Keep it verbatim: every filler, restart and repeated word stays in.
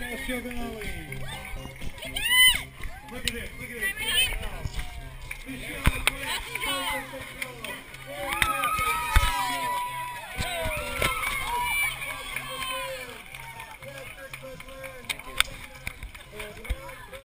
Ignacio Valley. Look at this, look at this. Michelle,